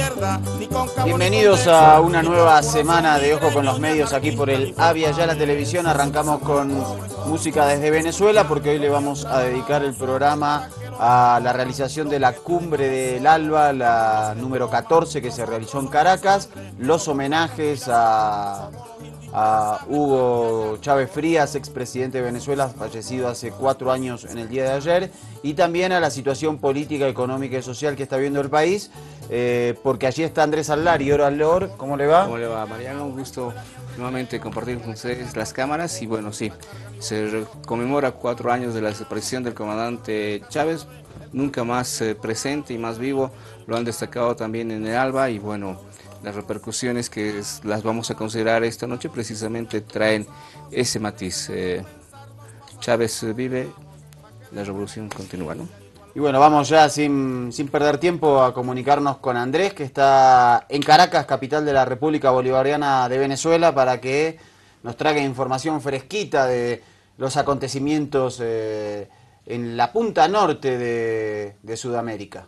Bienvenidos a una nueva semana de Ojo con los Medios aquí por el Avia Yala Televisión. Arrancamos con música desde Venezuela porque hoy le vamos a dedicar el programa a la realización de la Cumbre del ALBA, la número 14 que se realizó en Caracas, los homenajes a Hugo Chávez Frías, expresidente de Venezuela, fallecido hace 4 años en el día de ayer, y también a la situación política, económica y social que está viviendo el país, porque allí está Andrés Allari. Hola, Lor, ¿cómo le va? ¿Cómo le va, Mariano? Un gusto nuevamente compartir con ustedes las cámaras. Y bueno, sí, se conmemora 4 años de la desaparición del comandante Chávez, nunca más presente y más vivo. Lo han destacado también en el ALBA y bueno, las repercusiones que las vamos a considerar esta noche precisamente traen ese matiz. Chávez vive, la revolución continúa, ¿no? Y bueno, vamos ya sin perder tiempo a comunicarnos con Andrés, que está en Caracas, capital de la República Bolivariana de Venezuela, para que nos traiga información fresquita de los acontecimientos en la punta norte de Sudamérica.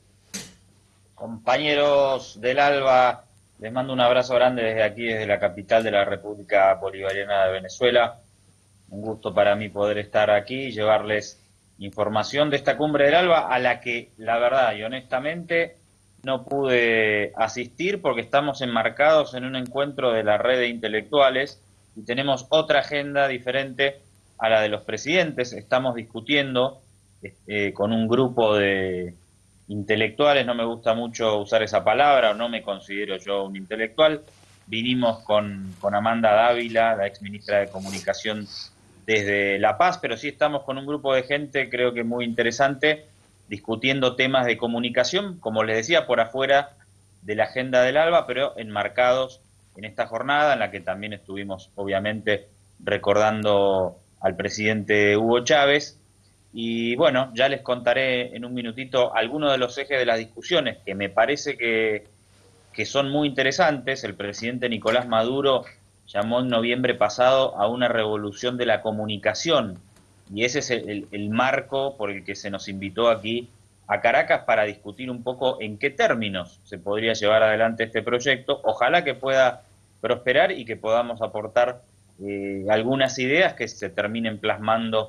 Compañeros del ALBA, les mando un abrazo grande desde aquí, desde la capital de la República Bolivariana de Venezuela. Un gusto para mí poder estar aquí y llevarles información de esta cumbre del ALBA, a la que la verdad y honestamente no pude asistir porque estamos enmarcados en un encuentro de la red de intelectuales y tenemos otra agenda diferente a la de los presidentes. Estamos discutiendo con un grupo de intelectuales, no me gusta mucho usar esa palabra, o no me considero yo un intelectual. Vinimos con Amanda Dávila, la ex ministra de Comunicación, desde La Paz, pero sí estamos con un grupo de gente, creo que muy interesante, discutiendo temas de comunicación, como les decía, por afuera de la agenda del ALBA, pero enmarcados en esta jornada en la que también estuvimos, obviamente, recordando al presidente Hugo Chávez. Y bueno, ya les contaré en un minutito algunos de los ejes de las discusiones que me parece que son muy interesantes. El presidente Nicolás Maduro llamó en noviembre pasado a una revolución de la comunicación, y ese es el marco por el que se nos invitó aquí a Caracas para discutir un poco en qué términos se podría llevar adelante este proyecto. Ojalá que pueda prosperar y que podamos aportar algunas ideas que se terminen plasmando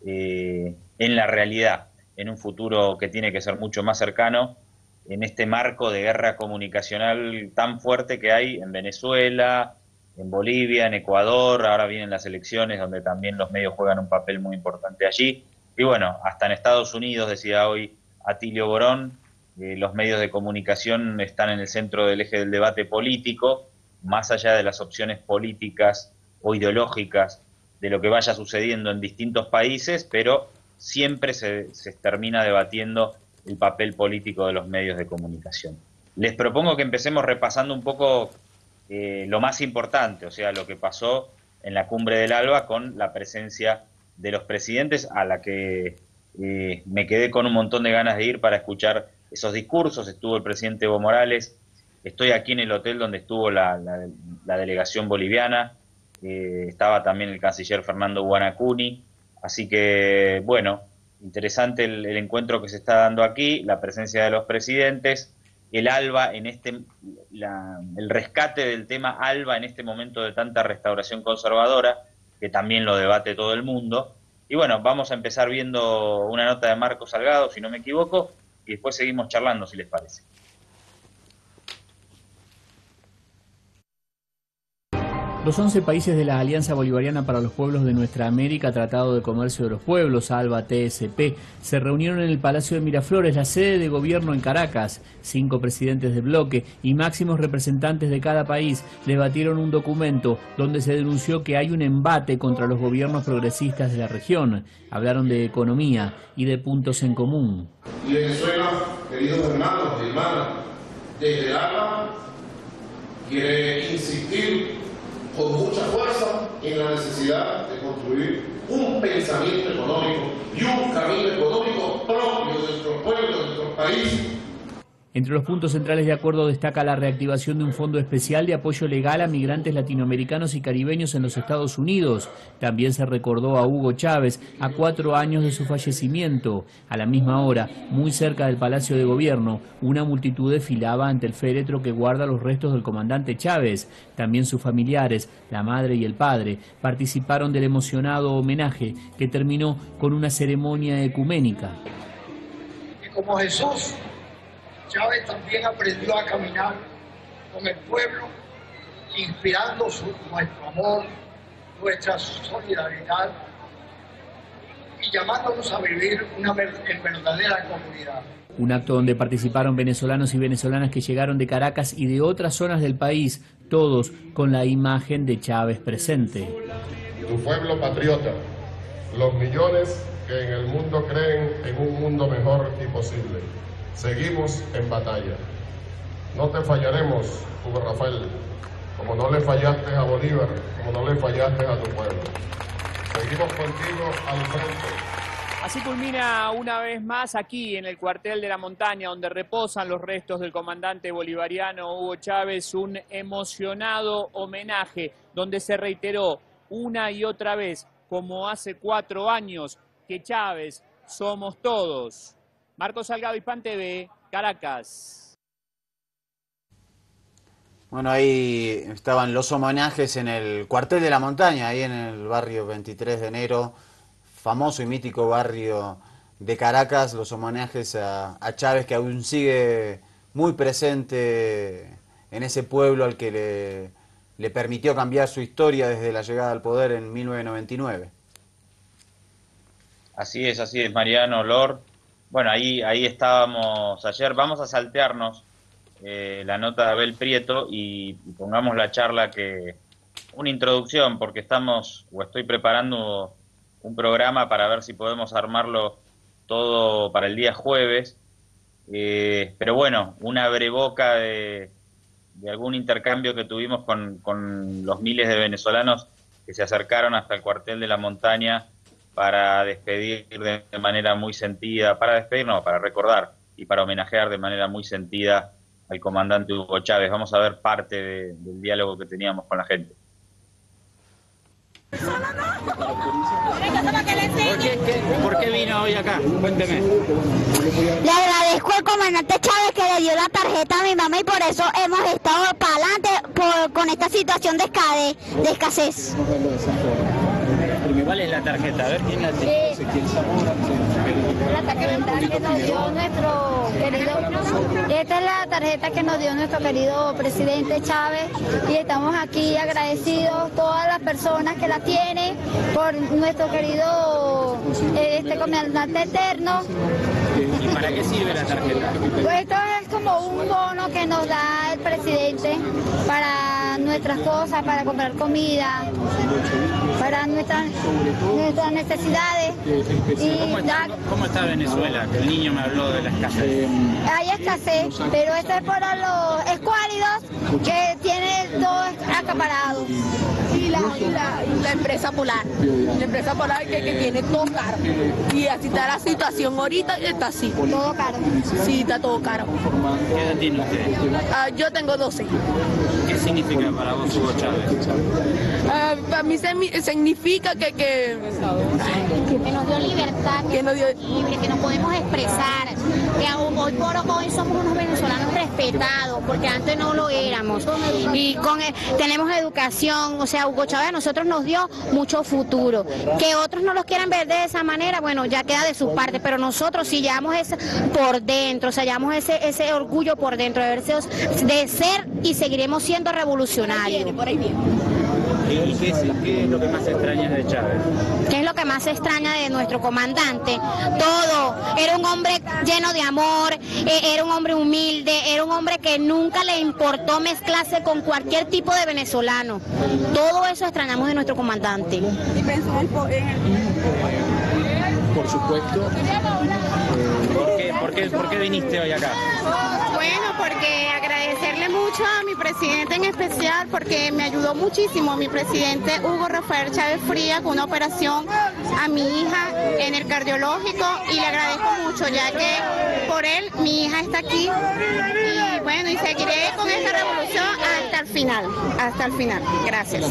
en la realidad, en un futuro que tiene que ser mucho más cercano, en este marco de guerra comunicacional tan fuerte que hay en Venezuela, en Bolivia, en Ecuador. Ahora vienen las elecciones donde también los medios juegan un papel muy importante allí. Y bueno, hasta en Estados Unidos, decía hoy Atilio Borón, los medios de comunicación están en el centro del eje del debate político, más allá de las opciones políticas o ideológicas de lo que vaya sucediendo en distintos países, pero siempre se termina debatiendo el papel político de los medios de comunicación. Les propongo que empecemos repasando un poco lo más importante, o sea, lo que pasó en la cumbre del ALBA con la presencia de los presidentes, a la que me quedé con un montón de ganas de ir para escuchar esos discursos. Estuvo el presidente Evo Morales, estoy aquí en el hotel donde estuvo la delegación boliviana, estaba también el canciller Fernando Guanacuni, así que bueno, interesante el encuentro que se está dando aquí, la presencia de los presidentes, el ALBA en el rescate del tema ALBA en este momento de tanta restauración conservadora, que también lo debate todo el mundo. Y bueno, vamos a empezar viendo una nota de Marco Salgado, si no me equivoco, y después seguimos charlando, si les parece. Los 11 países de la Alianza Bolivariana para los Pueblos de Nuestra América, Tratado de Comercio de los Pueblos, ALBA-TSP, se reunieron en el Palacio de Miraflores, la sede de gobierno en Caracas. 5 presidentes de bloque y máximos representantes de cada país debatieron un documento donde se denunció que hay un embate contra los gobiernos progresistas de la región. Hablaron de economía y de puntos en común. Y Venezuela, queridos hermanos y hermanas, desde el ALBA quiere insistir con mucha fuerza en la necesidad de construir un pensamiento económico y un camino económico propio de nuestro pueblo, de nuestro país. Entre los puntos centrales de acuerdo destaca la reactivación de un fondo especial de apoyo legal a migrantes latinoamericanos y caribeños en los Estados Unidos. También se recordó a Hugo Chávez a 4 años de su fallecimiento. A la misma hora, muy cerca del Palacio de Gobierno, una multitud desfilaba ante el féretro que guarda los restos del comandante Chávez. También sus familiares, la madre y el padre, participaron del emocionado homenaje que terminó con una ceremonia ecuménica. Y como Jesús, Chávez también aprendió a caminar con el pueblo, inspirando nuestro amor, nuestra solidaridad y llamándonos a vivir en verdadera comunidad. Un acto donde participaron venezolanos y venezolanas que llegaron de Caracas y de otras zonas del país, todos con la imagen de Chávez presente. Tu pueblo patriota, los millones que en el mundo creen en un mundo mejor y posible. Seguimos en batalla. No te fallaremos, Hugo Rafael, como no le fallaste a Bolívar, como no le fallaste a tu pueblo. Seguimos contigo al frente. Así culmina una vez más aquí en el cuartel de la montaña, donde reposan los restos del comandante bolivariano Hugo Chávez, un emocionado homenaje donde se reiteró una y otra vez, como hace 4 años, que Chávez somos todos. Marcos Salgado, Hispan TV, Caracas. Bueno, ahí estaban los homenajes en el cuartel de la montaña, ahí en el barrio 23 de enero, famoso y mítico barrio de Caracas, los homenajes a Chávez, que aún sigue muy presente en ese pueblo al que le permitió cambiar su historia desde la llegada al poder en 1999. Así es, Mariano, Lord. Bueno, ahí estábamos ayer. Vamos a saltearnos la nota de Abel Prieto y pongamos la charla una introducción, porque estoy preparando un programa para ver si podemos armarlo todo para el día jueves. Pero bueno, una breboca de algún intercambio que tuvimos con los miles de venezolanos que se acercaron hasta el cuartel de la montaña para despedir de manera muy sentida, para recordar y para homenajear de manera muy sentida al comandante Hugo Chávez. Vamos a ver parte del diálogo que teníamos con la gente. ¿Por qué vino hoy acá? Cuénteme. Le agradezco al comandante Chávez que le dio la tarjeta a mi mamá y por eso hemos estado para adelante con esta situación de escasez. ¿Cuál es la tarjeta? A ver quién la tiene. La tarjeta que nos dio nuestro querido, esta es la tarjeta que nos dio nuestro querido presidente Chávez y estamos aquí agradecidos todas las personas que la tienen por nuestro querido comandante eterno. ¿Y para qué sirve la tarjeta? Pues esto es como un bono que nos da el presidente para nuestras cosas, para comprar comida, para nuestras necesidades. ¿Cómo está Venezuela? Que el niño me habló de la escasez. Hay escasez, pero esto es para los escuálidos que tienen todo acaparado. Y la empresa Polar. La empresa Polar que tiene todo caro. Y así está la situación ahorita, está así. Todo caro. Sí, está todo caro. ¿Qué edad tiene usted? Yo tengo 12. ¿Qué significa para vos Hugo Chávez? Para mí significa que nos dio libertad, que nos dio libre, que nos podemos expresar, que hoy por hoy somos unos venezolanos respetados, porque antes no lo éramos. Y tenemos educación, o sea, Hugo Chávez a nosotros nos dio mucho futuro. Que otros no los quieran ver de esa manera, bueno, ya queda de su parte, pero nosotros sí llevamos eso por dentro, o sea, llevamos ese orgullo por dentro de ser y seguiremos siendo revolucionarios. por ahí viene. ¿Y qué es lo que más extrañas de Chávez? ¿Qué es lo que más extraña de nuestro comandante? Todo. Era un hombre lleno de amor, era un hombre humilde, era un hombre que nunca le importó mezclarse con cualquier tipo de venezolano. Todo eso extrañamos de nuestro comandante. Y pensó Por supuesto. ¿Por qué viniste hoy acá? Bueno, porque agradecerle agradecerle mucho a mi presidente en especial porque me ayudó muchísimo mi presidente Hugo Rafael Chávez Frías con una operación a mi hija en el cardiológico y le agradezco mucho ya que por él mi hija está aquí y bueno, y seguiré con esta revolución hasta el final, hasta el final. Gracias.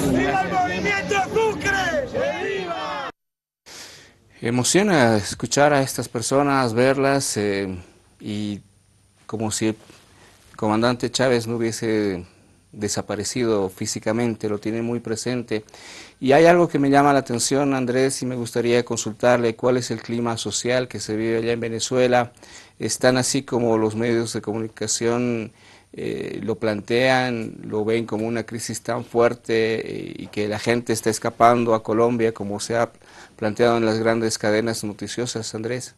Emociona escuchar a estas personas, verlas y como si el comandante Chávez no hubiese desaparecido físicamente, lo tiene muy presente. Y hay algo que me llama la atención, Andrés, y me gustaría consultarle cuál es el clima social que se vive allá en Venezuela. ¿Están así como los medios de comunicación lo plantean, lo ven como una crisis tan fuerte y que la gente está escapando a Colombia como se ha planteado en las grandes cadenas noticiosas, Andrés?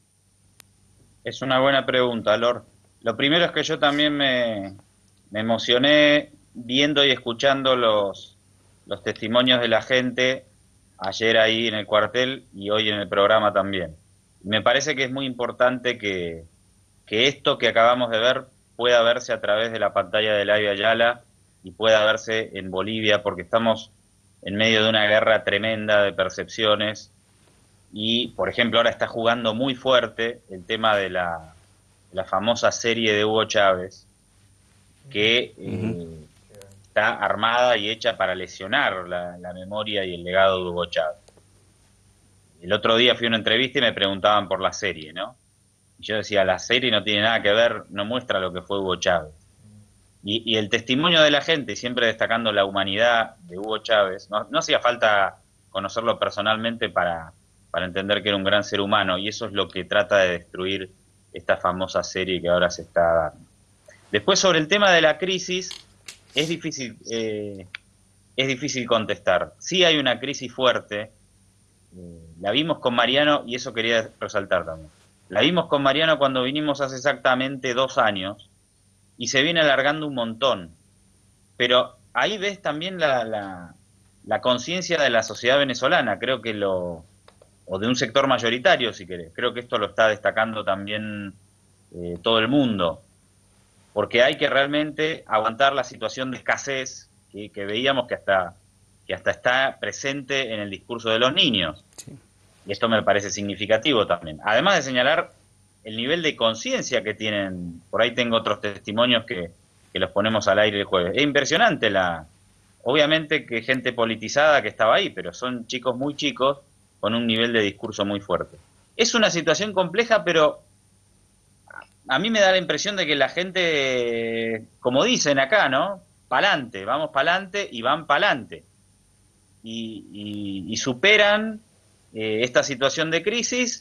Es una buena pregunta, Lor. Lo primero es que yo también me emocioné viendo y escuchando los testimonios de la gente ayer ahí en el cuartel y hoy en el programa también. Me parece que es muy importante que esto que acabamos de ver pueda verse a través de la pantalla de Avia Yala y pueda verse en Bolivia, porque estamos en medio de una guerra tremenda de percepciones y, por ejemplo, ahora está jugando muy fuerte el tema de la famosa serie de Hugo Chávez, que está armada y hecha para lesionar la memoria y el legado de Hugo Chávez. El otro día fui a una entrevista y me preguntaban por la serie, ¿no? Y yo decía, la serie no tiene nada que ver, no muestra lo que fue Hugo Chávez. Y el testimonio de la gente, siempre destacando la humanidad de Hugo Chávez, no hacía falta conocerlo personalmente para entender que era un gran ser humano, y eso es lo que trata de destruir esta famosa serie que ahora se está dando. Después, sobre el tema de la crisis, es difícil contestar. Sí hay una crisis fuerte, la vimos con Mariano, y eso quería resaltar también. La vimos con Mariano cuando vinimos hace exactamente 2 años, y se viene alargando un montón. Pero ahí ves también la conciencia de la sociedad venezolana, creo que o de un sector mayoritario, si querés. Creo que esto lo está destacando también todo el mundo, porque hay que realmente aguantar la situación de escasez que veíamos que hasta está presente en el discurso de los niños. Sí. Y esto me parece significativo también. Además de señalar el nivel de conciencia que tienen, por ahí tengo otros testimonios que los ponemos al aire el jueves. Es impresionante obviamente que gente politizada que estaba ahí, pero son chicos muy chicos con un nivel de discurso muy fuerte. Es una situación compleja, pero a mí me da la impresión de que la gente, como dicen acá, ¿no? Pa'lante, vamos pa'lante y van pa'lante. Y superan esta situación de crisis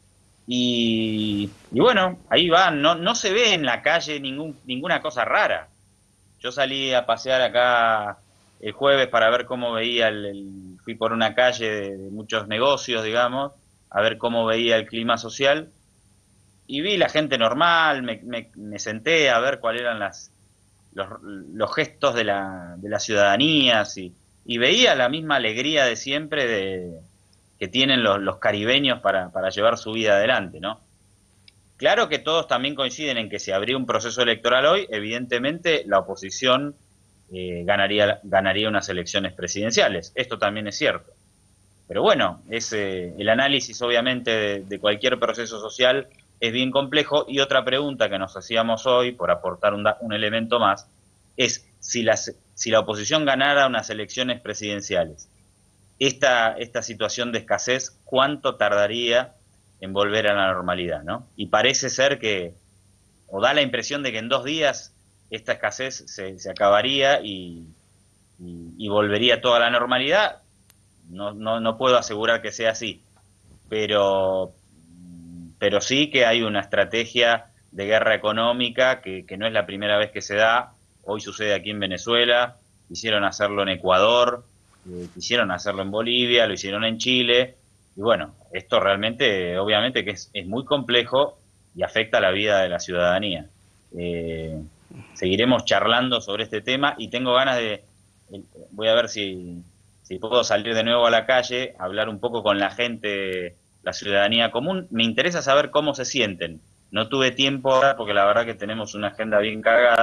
y bueno, ahí van. No se ve en la calle ninguna cosa rara. Yo salí a pasear acá el jueves para ver cómo veía fui por una calle de muchos negocios, digamos, a ver cómo veía el clima social, y vi la gente normal, me senté a ver cuáles eran los gestos de la ciudadanía, y veía la misma alegría de siempre que tienen los caribeños para llevar su vida adelante, ¿no? Claro que todos también coinciden en que si habría un proceso electoral hoy, evidentemente la oposición ganaría unas elecciones presidenciales. Esto también es cierto. Pero bueno, el análisis obviamente de cualquier proceso social es bien complejo, y otra pregunta que nos hacíamos hoy, por aportar un elemento más, es si la oposición ganara unas elecciones presidenciales, esta situación de escasez, ¿cuánto tardaría en volver a la normalidad, ¿no? Y parece ser o da la impresión de que en 2 días esta escasez se acabaría y volvería toda la normalidad. No puedo asegurar que sea así, pero sí que hay una estrategia de guerra económica que no es la primera vez que se da. Hoy sucede aquí en Venezuela, quisieron hacerlo en Ecuador, quisieron hacerlo en Bolivia, lo hicieron en Chile, y bueno, esto realmente, obviamente que es muy complejo y afecta a la vida de la ciudadanía. Seguiremos charlando sobre este tema, y tengo ganas voy a ver si puedo salir de nuevo a la calle, hablar un poco con la gente, la ciudadanía común. Me interesa saber cómo se sienten. No tuve tiempo ahora porque la verdad que tenemos una agenda bien cargada,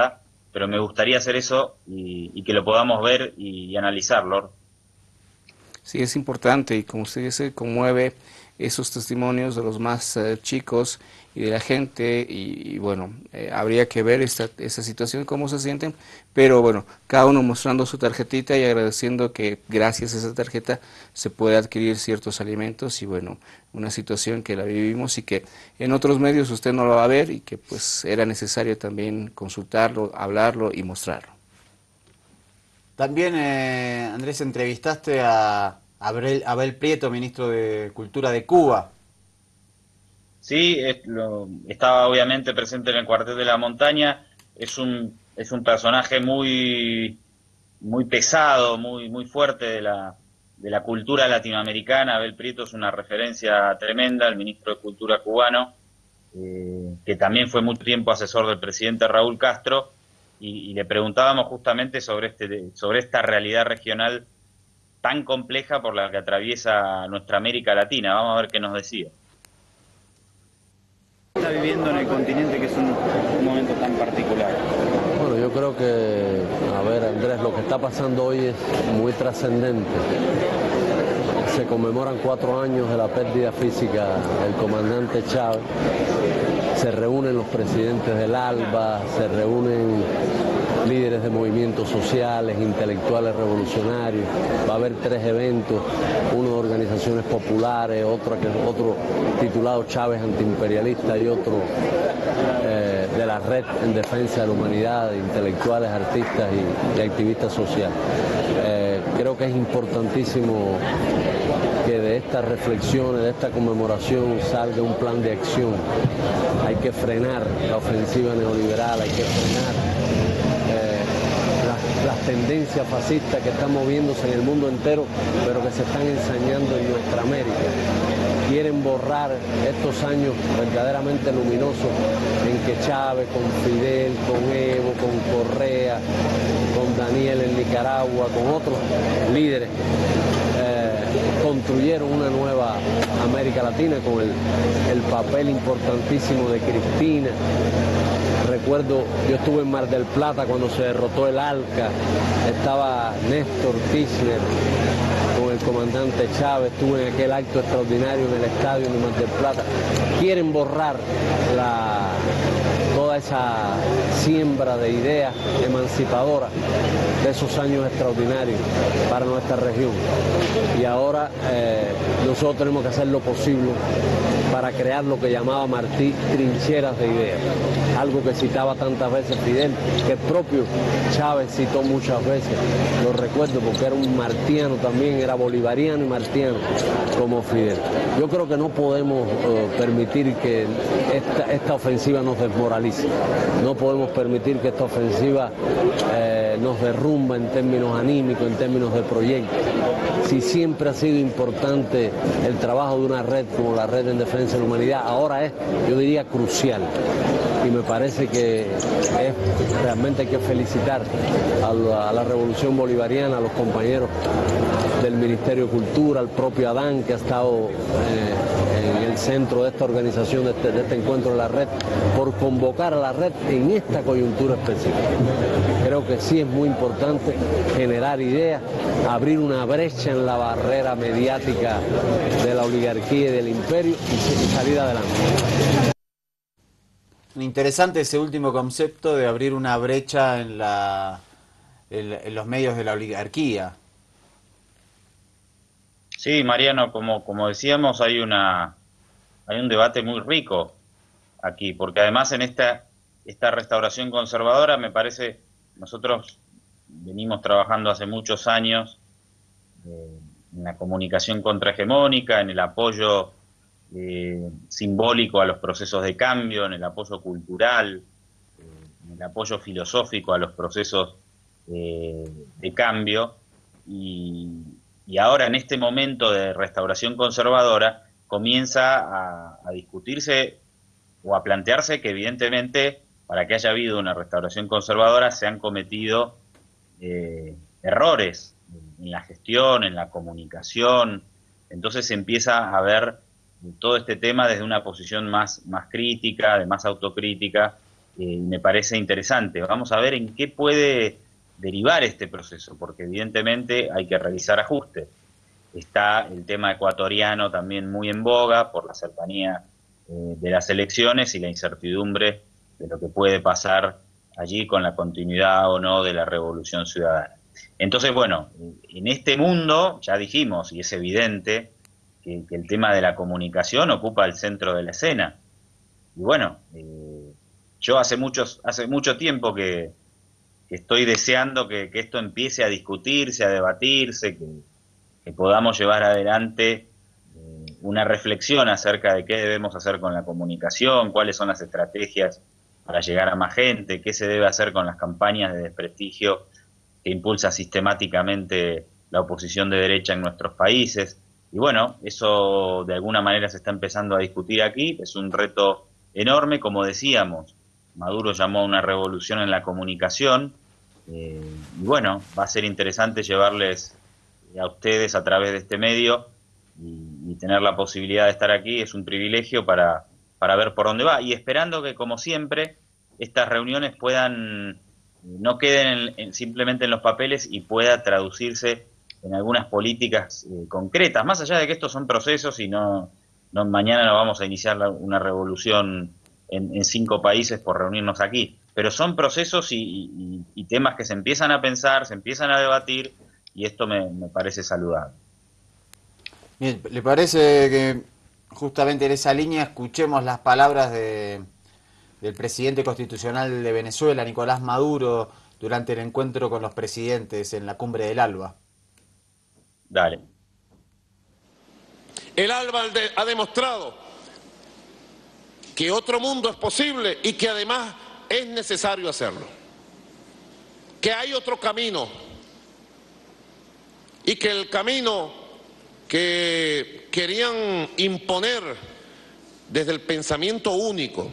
pero me gustaría hacer eso y que lo podamos ver y analizarlo. Sí, es importante y como usted dice, conmueve esos testimonios de los más chicos y de la gente y bueno, habría que ver esa situación, cómo se sienten, pero bueno, cada uno mostrando su tarjetita y agradeciendo que gracias a esa tarjeta se puede adquirir ciertos alimentos y bueno, una situación que la vivimos y que en otros medios usted no lo va a ver y que pues era necesario también consultarlo, hablarlo y mostrarlo. También, Andrés, entrevistaste a Abel Prieto, ministro de Cultura de Cuba. Sí, estaba obviamente presente en el Cuartel de la Montaña. Es un personaje muy pesado, muy fuerte de la cultura latinoamericana. Abel Prieto es una referencia tremenda, el ministro de Cultura cubano, que también fue mucho tiempo asesor del presidente Raúl Castro, y le preguntábamos justamente sobre esta realidad regional tan compleja por la que atraviesa nuestra América Latina. Vamos a ver qué nos decía. Está viviendo en el continente, que es un momento tan particular. Bueno, yo creo que, a ver, Andrés, lo que está pasando hoy es muy trascendente. Se conmemoran 4 años de la pérdida física del comandante Chávez. Se reúnen los presidentes del ALBA, se reúnen líderes de movimientos sociales, intelectuales revolucionarios. Va a haber 3 eventos, uno de organizaciones populares, otro titulado Chávez Antiimperialista y otro de la Red en Defensa de la Humanidad, de intelectuales, artistas y activistas sociales. Creo que es importantísimo que de estas reflexiones, de esta conmemoración salga un plan de acción. Hay que frenar la ofensiva neoliberal, hay que frenar las tendencias fascistas que están moviéndose en el mundo entero, pero que se están ensañando en nuestra América. Quieren borrar estos años verdaderamente luminosos en que Chávez, con Fidel, con Evo, con Correa, con Daniel en Nicaragua, con otros líderes, construyeron una nueva América Latina con el papel importantísimo de Cristina. Recuerdo, yo estuve en Mar del Plata cuando se derrotó el ALCA, estaba Néstor Kirchner con el comandante Chávez, estuve en aquel acto extraordinario en el estadio de Mar del Plata. Quieren borrar toda esa siembra de ideas emancipadoras de esos años extraordinarios para nuestra región. Y ahora nosotros tenemos que hacer lo posible para crear lo que llamaba Martí trincheras de ideas, algo que citaba tantas veces Fidel, que el propio Chávez citó muchas veces, lo recuerdo porque era un martiano también, era bolivariano y martiano como Fidel. Yo creo que no podemos permitir que esta ofensiva nos desmoralice, no podemos permitir que esta ofensiva nos derrumba en términos anímicos, en términos de proyectos. Si siempre ha sido importante el trabajo de una red como la Red en Defensa de la Humanidad, ahora es, yo diría, crucial. Y me parece que realmente hay que felicitar a la Revolución Bolivariana, a los compañeros del Ministerio de Cultura, al propio Adán, que ha estado en el centro de esta organización, de este encuentro de la red, por convocar a la red en esta coyuntura específica. Creo que sí es muy importante generar ideas, abrir una brecha en la barrera mediática de la oligarquía y del imperio y salir adelante. Interesante ese último concepto de abrir una brecha en los medios de la oligarquía. Sí, Mariano, como decíamos, hay un debate muy rico aquí, porque además en esta restauración conservadora, me parece, nosotros venimos trabajando hace muchos años en la comunicación contrahegemónica, en el apoyo simbólico a los procesos de cambio, en el apoyo cultural, en el apoyo filosófico a los procesos de cambio, y ahora en este momento de restauración conservadora comienza a discutirse o a plantearse que evidentemente para que haya habido una restauración conservadora se han cometido errores en la gestión, en la comunicación. Entonces se empieza a ver todo este tema desde una posición más crítica, de más autocrítica, me parece interesante. Vamos a ver en qué puede derivar este proceso, porque evidentemente hay que realizar ajustes. Está el tema ecuatoriano también muy en boga por la cercanía de las elecciones y la incertidumbre de lo que puede pasar allí con la continuidad o no de la revolución ciudadana. Entonces, bueno, en este mundo, ya dijimos, y es evidente, que el tema de la comunicación ocupa el centro de la escena. Y bueno, yo hace mucho tiempo que estoy deseando que esto empiece a discutirse, a debatirse, que podamos llevar adelante una reflexión acerca de qué debemos hacer con la comunicación, cuáles son las estrategias para llegar a más gente, qué se debe hacer con las campañas de desprestigio que impulsa sistemáticamente la oposición de derecha en nuestros países. Y bueno, eso de alguna manera se está empezando a discutir aquí, es un reto enorme, como decíamos, Maduro llamó a una revolución en la comunicación, y bueno, va a ser interesante llevarles a ustedes a través de este medio y tener la posibilidad de estar aquí, es un privilegio para ver por dónde va, y esperando que, como siempre, estas reuniones no queden simplemente en los papeles y pueda traducirse en algunas políticas concretas, más allá de que estos son procesos y no mañana no vamos a iniciar una revolución en 5 países por reunirnos aquí, pero son procesos y temas que se empiezan a pensar, se empiezan a debatir, y esto me parece saludable. Bien, ¿le parece que justamente en esa línea escuchemos las palabras del presidente constitucional de Venezuela, Nicolás Maduro, durante el encuentro con los presidentes en la cumbre del ALBA? Dale. El ALBA ha demostrado que otro mundo es posible y que además es necesario hacerlo. Que hay otro camino y que el camino que querían imponer desde el pensamiento único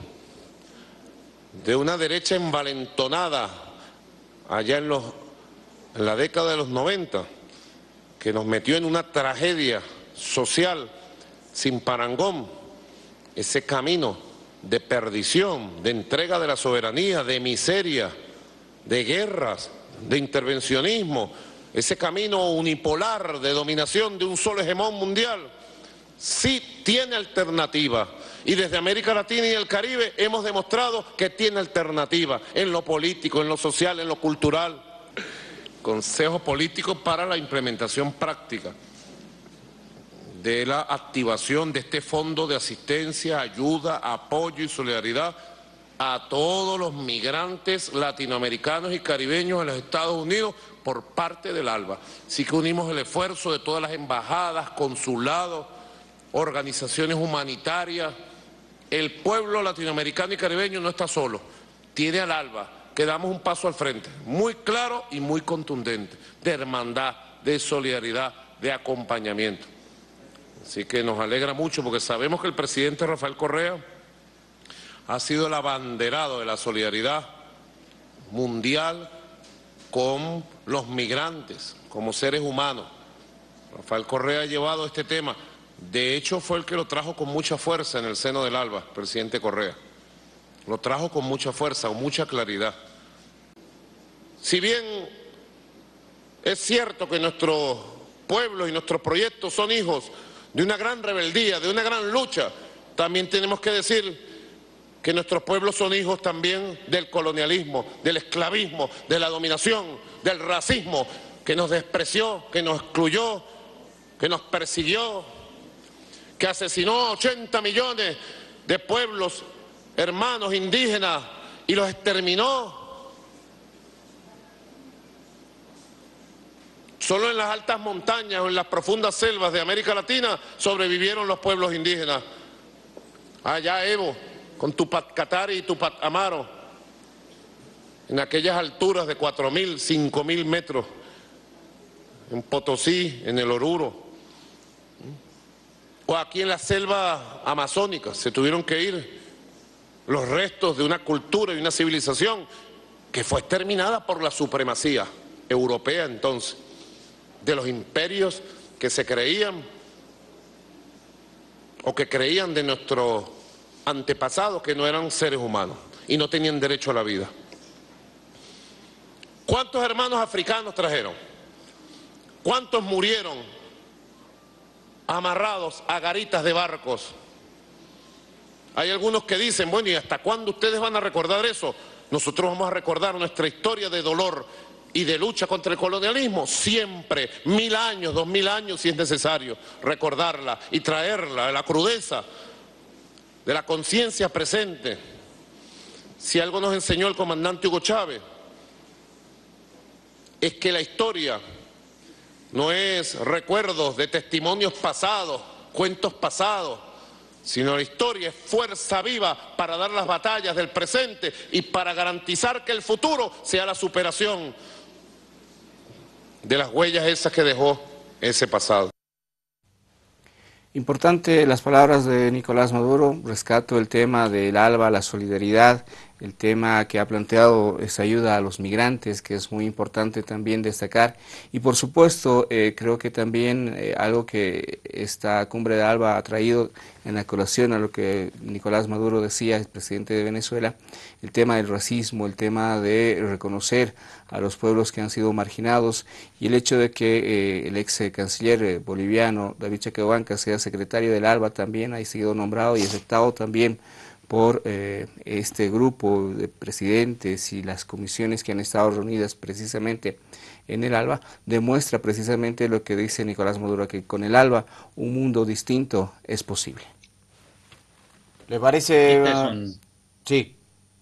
de una derecha envalentonada allá en la década de los 90, que nos metió en una tragedia social sin parangón, ese camino de perdición, de entrega de la soberanía, de miseria, de guerras, de intervencionismo, ese camino unipolar de dominación de un solo hegemón mundial, sí tiene alternativa. Y desde América Latina y el Caribe hemos demostrado que tiene alternativa en lo político, en lo social, en lo cultural. Consejo político para la implementación práctica de la activación de este fondo de asistencia, ayuda, apoyo y solidaridad a todos los migrantes latinoamericanos y caribeños en los Estados Unidos por parte del ALBA. Así que unimos el esfuerzo de todas las embajadas, consulados, organizaciones humanitarias. El pueblo latinoamericano y caribeño no está solo, tiene al ALBA, que damos un paso al frente, muy claro y muy contundente, de hermandad, de solidaridad, de acompañamiento. Así que nos alegra mucho porque sabemos que el presidente Rafael Correa ha sido el abanderado de la solidaridad mundial con los migrantes, como seres humanos. Rafael Correa ha llevado este tema. De hecho, fue el que lo trajo con mucha fuerza en el seno del ALBA, presidente Correa. Lo trajo con mucha fuerza, con mucha claridad. Si bien es cierto que nuestros pueblos y nuestros proyectos son hijos de una gran rebeldía, de una gran lucha, también tenemos que decir que nuestros pueblos son hijos también del colonialismo, del esclavismo, de la dominación, del racismo, que nos despreció, que nos excluyó, que nos persiguió, que asesinó a 80 millones de pueblos hermanos indígenas y los exterminó. Solo en las altas montañas o en las profundas selvas de América Latina sobrevivieron los pueblos indígenas. Allá Evo, con Tupac Katari y Tupac Amaro, en aquellas alturas de 4.000, 5.000 metros, en Potosí, en el Oruro, o aquí en la selva amazónica, se tuvieron que ir los restos de una cultura y una civilización que fue exterminada por la supremacía europea entonces, de los imperios que se creían o que creían de nuestros antepasados que no eran seres humanos. y no tenían derecho a la vida. ¿Cuántos hermanos africanos trajeron? ¿Cuántos murieron amarrados a garitas de barcos? Hay algunos que dicen, bueno, ¿y hasta cuándo ustedes van a recordar eso? Nosotros vamos a recordar nuestra historia de dolor y de lucha contra el colonialismo siempre, 1000 años, 2000 años si es necesario, recordarla y traerla a la crudeza de la conciencia presente. Si algo nos enseñó el comandante Hugo Chávez, es que la historia no es recuerdos de testimonios pasados, cuentos pasados, sino la historia es fuerza viva para dar las batallas del presente y para garantizar que el futuro sea la superación de las huellas esas que dejó ese pasado. Importante las palabras de Nicolás Maduro. Rescato el tema del ALBA, la solidaridad, el tema que ha planteado esa ayuda a los migrantes, que es muy importante también destacar. Y por supuesto, creo que también algo que esta cumbre de ALBA ha traído en la colación a lo que Nicolás Maduro decía, el presidente de Venezuela, el tema del racismo, el tema de reconocer a los pueblos que han sido marginados y el hecho de que el ex canciller boliviano David Choquehuanca sea secretario del ALBA también ha sido nombrado y aceptado también por este grupo de presidentes y las comisiones que han estado reunidas precisamente en el ALBA, demuestra precisamente lo que dice Nicolás Maduro, que con el ALBA un mundo distinto es posible. ¿Le parece? Sí.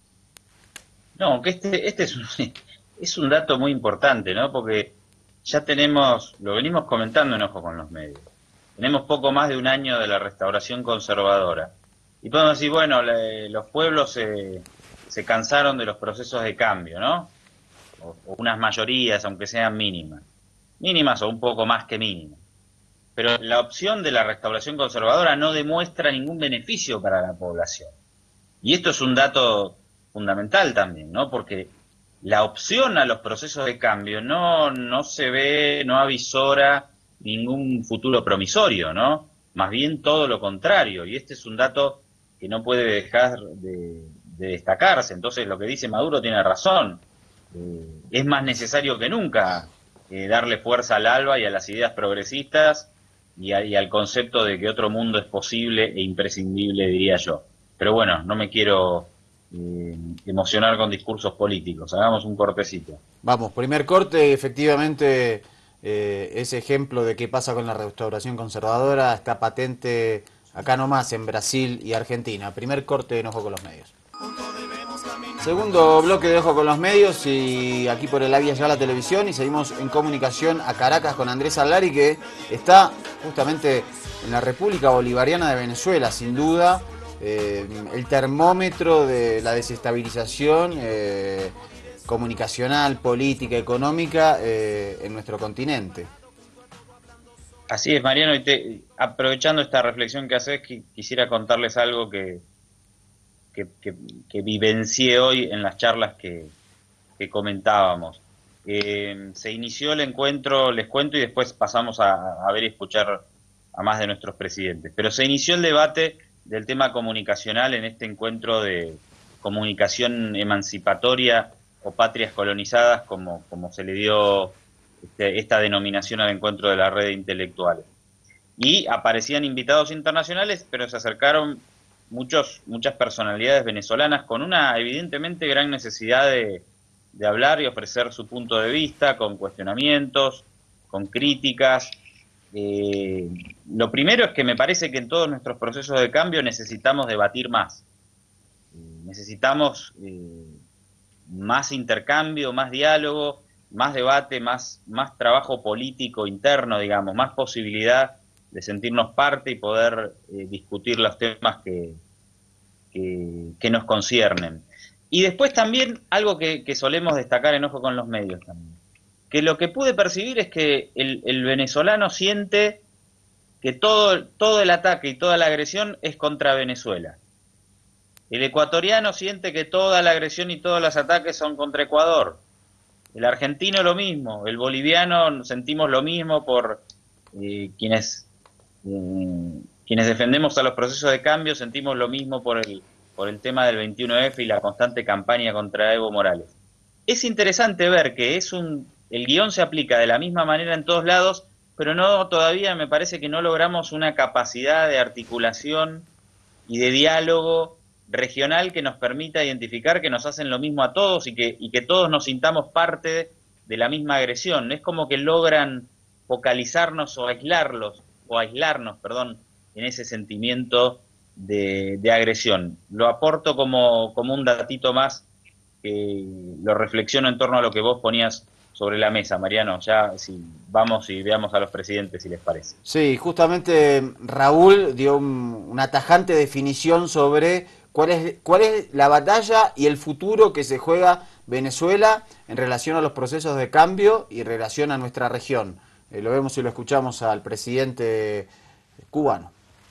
No, que este es un dato muy importante, ¿no? Porque ya tenemos, lo venimos comentando en Ojo con los Medios, tenemos poco más de un año de la restauración conservadora. Y podemos decir, bueno, los pueblos se cansaron de los procesos de cambio, ¿no? O unas mayorías, aunque sean mínimas. Mínimas o un poco más que mínimas. Pero la opción de la restauración conservadora no demuestra ningún beneficio para la población. Y esto es un dato fundamental también, ¿no? Porque la opción a los procesos de cambio no se ve, no avisora ningún futuro promisorio, ¿no? Más bien todo lo contrario. Y este es un dato que no puede dejar de destacarse. Entonces lo que dice Maduro tiene razón. Es más necesario que nunca darle fuerza al ALBA y a las ideas progresistas y al concepto de que otro mundo es posible e imprescindible, diría yo. Pero bueno, no me quiero emocionar con discursos políticos. Hagamos un cortecito. Vamos, primer corte, efectivamente ese ejemplo de qué pasa con la restauración conservadora está patente acá nomás en Brasil y Argentina. Primer corte en Ojo con los Medios. Segundo bloque de Ojo con los Medios y aquí por el Avia Yala Televisión, y seguimos en comunicación a Caracas con Andrés Alari, que está justamente en la República Bolivariana de Venezuela, sin duda el termómetro de la desestabilización comunicacional, política, económica en nuestro continente. Así es, Mariano, y aprovechando esta reflexión que haces, quisiera contarles algo que vivencié hoy en las charlas que comentábamos. Se inició el encuentro, les cuento, y después pasamos a ver y escuchar a más de nuestros presidentes. Pero se inició el debate del tema comunicacional en este encuentro de comunicación emancipatoria o patrias colonizadas, como se le dio esta denominación al encuentro de la red de intelectuales. Y aparecían invitados internacionales, pero se acercaron muchas personalidades venezolanas con una evidentemente gran necesidad de hablar y ofrecer su punto de vista, con cuestionamientos, con críticas. Lo primero es que me parece que en todos nuestros procesos de cambio necesitamos debatir más. Necesitamos más intercambio, más diálogo, más debate, más trabajo político interno, digamos, más posibilidad de sentirnos parte y poder discutir los temas que nos conciernen. Y después también algo que solemos destacar en Ojo con los Medios también, que lo que pude percibir es que el venezolano siente que todo el ataque y toda la agresión es contra Venezuela. El ecuatoriano siente que toda la agresión y todos los ataques son contra Ecuador. El argentino lo mismo, el boliviano sentimos lo mismo por quienes defendemos a los procesos de cambio, sentimos lo mismo por por el tema del 21F y la constante campaña contra Evo Morales. Es interesante ver que el guión se aplica de la misma manera en todos lados, pero todavía me parece que no logramos una capacidad de articulación y de diálogo regional que nos permita identificar que nos hacen lo mismo a todos y que todos nos sintamos parte de la misma agresión. Es como que logran focalizarnos o aislarnos, en ese sentimiento de agresión. Lo aporto como un datito más, que lo reflexiono en torno a lo que vos ponías sobre la mesa, Mariano. Ya vamos y veamos a los presidentes, si les parece. Sí, justamente Raúl dio una tajante definición sobre cuál es la batalla y el futuro que se juega Venezuela en relación a los procesos de cambio y en relación a nuestra región. Lo vemos y lo escuchamos al presidente cubano.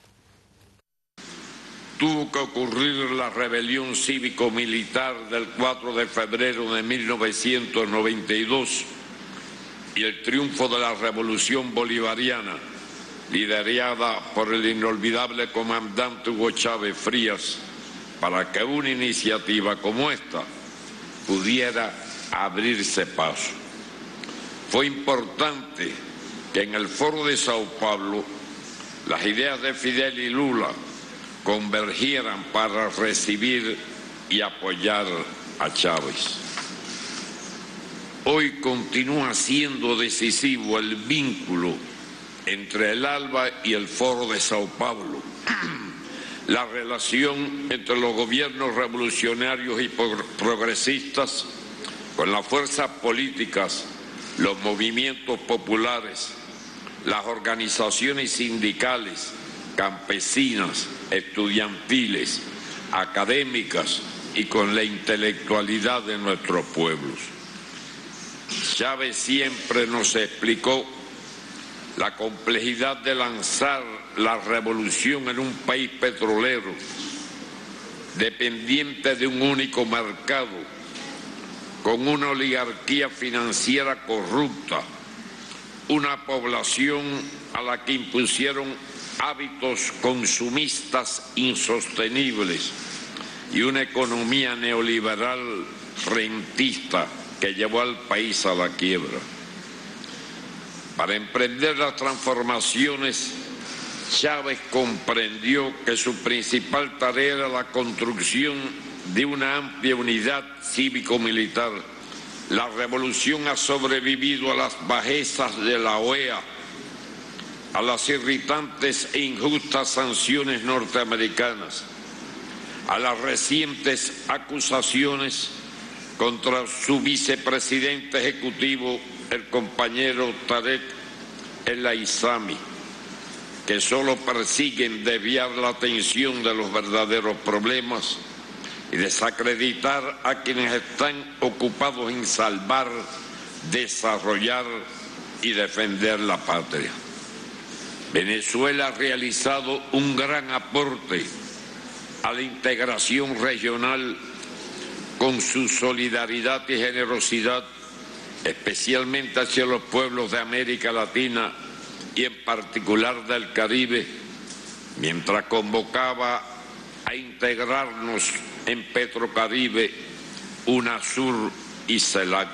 Tuvo que ocurrir la rebelión cívico-militar del 4 de febrero de 1992 y el triunfo de la revolución bolivariana, liderada por el inolvidable comandante Hugo Chávez Frías, para que una iniciativa como esta pudiera abrirse paso. Fue importante que en el Foro de Sao Paulo las ideas de Fidel y Lula convergieran para recibir y apoyar a Chávez. Hoy continúa siendo decisivo el vínculo entre el ALBA y el Foro de Sao Paulo. La relación entre los gobiernos revolucionarios y progresistas con las fuerzas políticas, los movimientos populares, las organizaciones sindicales, campesinas, estudiantiles, académicas y con la intelectualidad de nuestros pueblos. Chávez siempre nos explicó la complejidad de lanzar la revolución en un país petrolero, dependiente de un único mercado, con una oligarquía financiera corrupta, una población a la que impusieron hábitos consumistas insostenibles y una economía neoliberal rentista que llevó al país a la quiebra. Para emprender las transformaciones, Chávez comprendió que su principal tarea era la construcción de una amplia unidad cívico-militar. La revolución ha sobrevivido a las bajezas de la OEA, a las irritantes e injustas sanciones norteamericanas, a las recientes acusaciones contra su vicepresidente ejecutivo, el compañero Tarek El Aissami, que solo persiguen desviar la atención de los verdaderos problemas y desacreditar a quienes están ocupados en salvar, desarrollar y defender la patria. Venezuela ha realizado un gran aporte a la integración regional con su solidaridad y generosidad, especialmente hacia los pueblos de América Latina y en particular del Caribe, mientras convocaba a integrarnos en Petrocaribe, UNASUR y CELAC.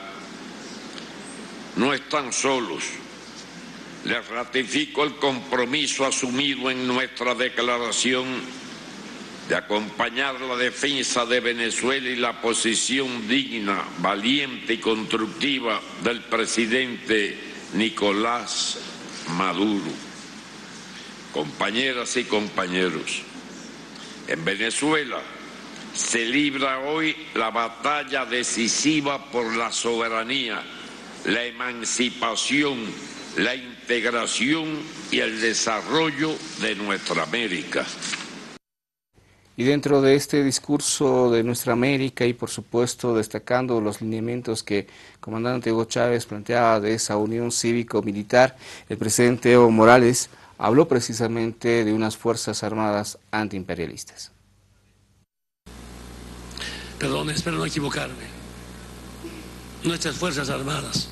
No están solos. Les ratifico el compromiso asumido en nuestra declaración de acompañar la defensa de Venezuela y la posición digna, valiente y constructiva del presidente Nicolás Maduro. Compañeras y compañeros, en Venezuela se libra hoy la batalla decisiva por la soberanía, la emancipación, la integración y el desarrollo de nuestra América. Y dentro de este discurso de nuestra América y por supuesto destacando los lineamientos que el comandante Hugo Chávez planteaba de esa unión cívico-militar, el presidente Evo Morales habló precisamente de unas fuerzas armadas antiimperialistas. Perdón, espero no equivocarme. Nuestras fuerzas armadas,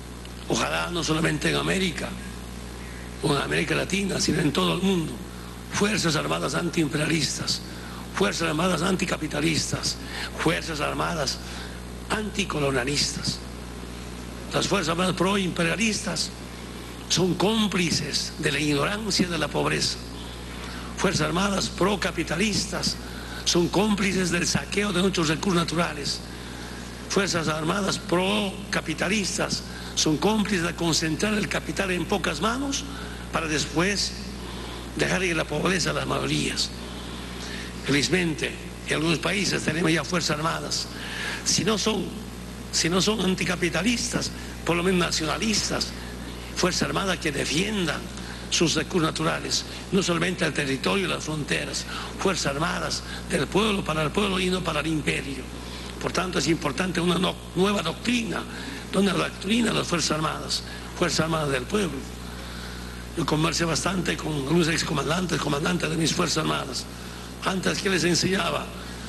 ojalá no solamente en América o en América Latina, sino en todo el mundo, Fuerzas Armadas antiimperialistas, Fuerzas Armadas anticapitalistas, Fuerzas Armadas anticolonialistas. Las Fuerzas Armadas proimperialistas son cómplices de la ignorancia y de la pobreza. Fuerzas Armadas procapitalistas son cómplices del saqueo de nuestros recursos naturales. Fuerzas Armadas procapitalistas son cómplices de concentrar el capital en pocas manos para después dejar ir la pobreza a las mayorías. Felizmente, en algunos países tenemos ya Fuerzas Armadas. Si no son anticapitalistas, por lo menos nacionalistas, Fuerzas Armadas que defiendan sus recursos naturales, no solamente el territorio y las fronteras, Fuerzas Armadas del pueblo para el pueblo y no para el imperio. Por tanto, es importante una nueva doctrina, donde la doctrina de las Fuerzas Armadas del pueblo. Yo conversé bastante con algunos excomandantes, comandantes de mis Fuerzas Armadas, antes que les enseñaba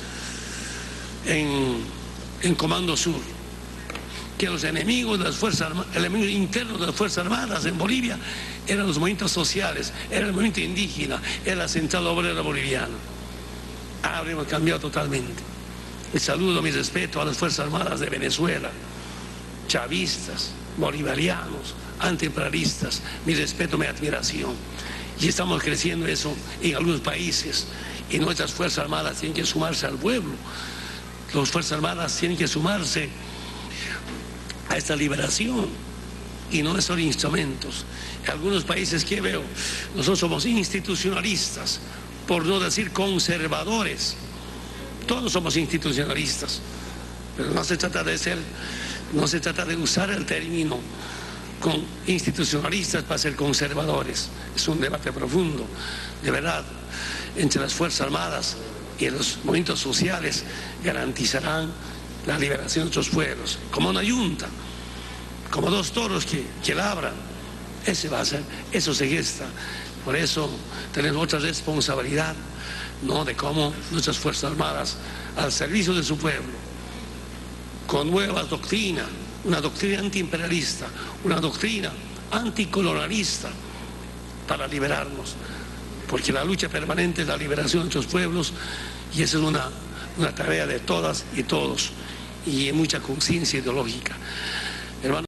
en Comando Sur, que los enemigos de las Fuerzas Armadas, el enemigo interno de las Fuerzas Armadas en Bolivia eran los movimientos sociales, era el movimiento indígena, era la Central Obrera Boliviana. Ahora hemos cambiado totalmente. Les saludo, mi respeto a las Fuerzas Armadas de Venezuela, chavistas, bolivarianos, antiimperialistas, mi respeto, mi admiración. Y estamos creciendo eso en algunos países, y nuestras Fuerzas Armadas tienen que sumarse al pueblo. Las Fuerzas Armadas tienen que sumarse a esta liberación y no son instrumentos. En algunos países que veo, nosotros somos institucionalistas, por no decir conservadores. Todos somos institucionalistas, pero no se trata de usar el término con institucionalistas para ser conservadores. Es un debate profundo, de verdad, entre las Fuerzas Armadas y los movimientos sociales garantizarán la liberación de nuestros pueblos, como una yunta, como dos toros que labran. Ese va a ser, eso se gesta. Por eso tenemos otra responsabilidad, ¿no?, de cómo nuestras Fuerzas Armadas, al servicio de su pueblo, con nuevas doctrinas, una doctrina antiimperialista, una doctrina anticolonialista, para liberarnos, porque la lucha permanente es la liberación de nuestros pueblos, y esa es una tarea de todas y todos, y en mucha conciencia ideológica. Hermano.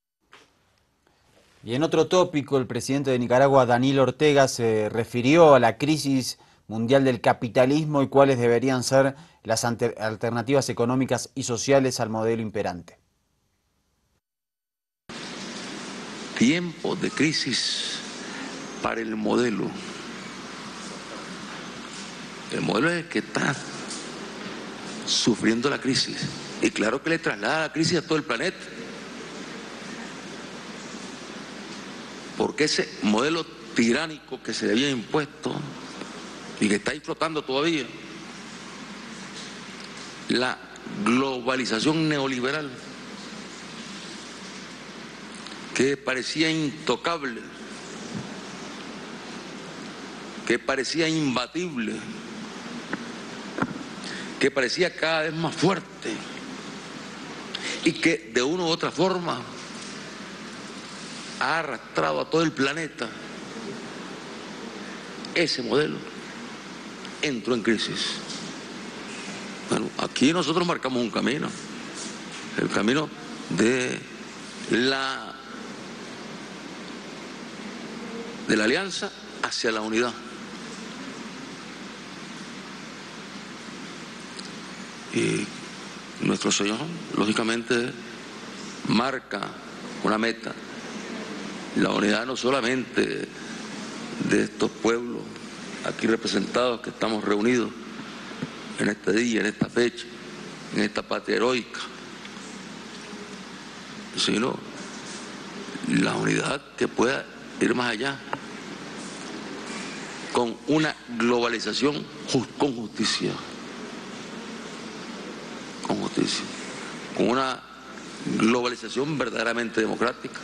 Y en otro tópico, el presidente de Nicaragua, Daniel Ortega, se refirió a la crisis mundial del capitalismo y cuáles deberían ser las alternativas económicas y sociales al modelo imperante. Tiempo de crisis para el modelo. El modelo es el que está sufriendo la crisis. Y claro que le traslada la crisis a todo el planeta. Porque ese modelo tiránico que se le había impuesto y que está ahí flotando todavía, la globalización neoliberal, que parecía intocable, que parecía imbatible, que parecía cada vez más fuerte y que de una u otra forma ha arrastrado a todo el planeta, ese modelo entró en crisis. Bueno, aquí nosotros marcamos un camino, el camino de la alianza hacia la unidad. Y nuestro Señor, lógicamente, marca una meta, la unidad no solamente de estos pueblos aquí representados que estamos reunidos en este día, en esta fecha, en esta patria heroica, sino la unidad que pueda ir más allá, con una globalización con justicia, con una globalización verdaderamente democrática.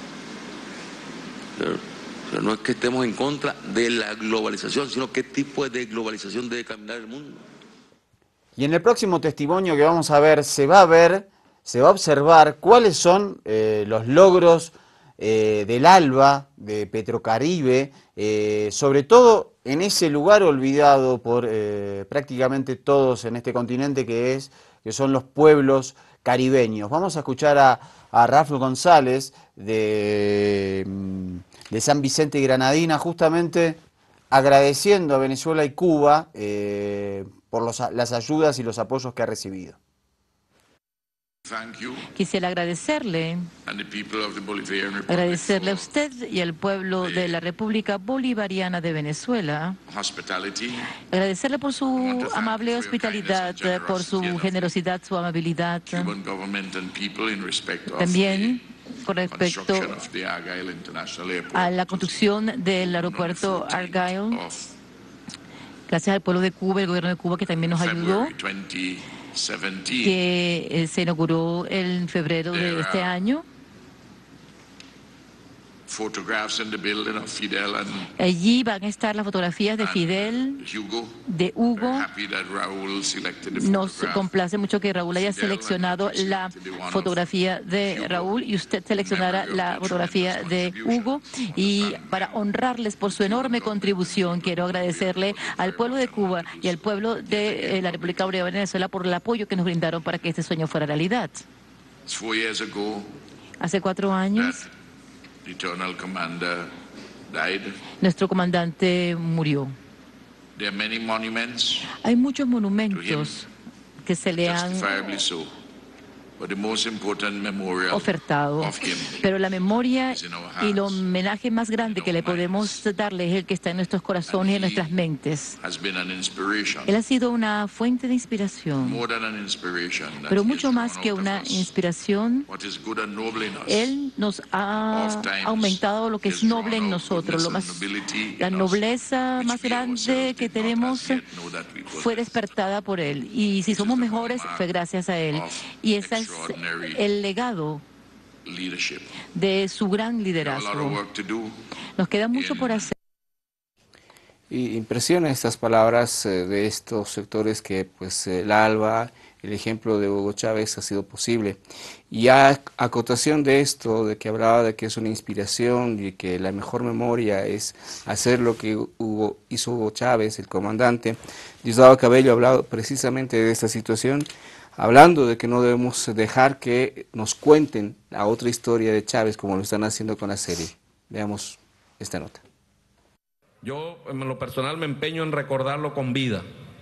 Pero no es que estemos en contra de la globalización, sino qué tipo de globalización debe caminar el mundo. Y en el próximo testimonio que vamos a ver, se va a observar cuáles son los logros del ALBA, de Petrocaribe, sobre todo en ese lugar olvidado por prácticamente todos en este continente que son los pueblos caribeños. Vamos a escuchar a Rafael González de San Vicente y Granadina, justamente agradeciendo a Venezuela y Cuba por las ayudas y los apoyos que ha recibido. Quisiera agradecerle a usted y al pueblo de la República Bolivariana de Venezuela, agradecerle por su amable hospitalidad, por su generosidad, su amabilidad, también con respecto a la construcción del aeropuerto Argyle, gracias al pueblo de Cuba, el gobierno de Cuba que también nos ayudó, que se inauguró en febrero de este año. Allí van a estar las fotografías de Fidel, de Hugo. Nos complace mucho que Raúl haya seleccionado la fotografía de Raúl y usted seleccionara la fotografía de Hugo. Y para honrarles por su enorme contribución, quiero agradecerle al pueblo de Cuba y al pueblo de la República Bolivariana de Venezuela por el apoyo que nos brindaron para que este sueño fuera realidad. Hace 4 años, nuestro comandante murió. Hay muchos monumentos que se le han ofertado, pero la memoria y el homenaje más grande que le podemos darle es el que está en nuestros corazones y en nuestras mentes. Él ha sido una fuente de inspiración, pero mucho más que una inspiración, él nos ha aumentado lo que es noble en nosotros. La nobleza más grande que tenemos fue despertada por él, y si somos mejores fue gracias a él, y esa es el legado de su gran liderazgo. Nos queda mucho por hacer. Y impresiona estas palabras de estos sectores que pues el ALBA, el ejemplo de Hugo Chávez ha sido posible. Y a acotación de esto, de que hablaba de que es una inspiración y que la mejor memoria es hacer lo que hizo Hugo Chávez, el comandante, Diosdado Cabello ha hablado precisamente de esta situación, hablando de que no debemos dejar que nos cuenten la otra historia de Chávez como lo están haciendo con la serie. Veamos esta nota. Yo, en lo personal, me empeño en recordarlo con vida.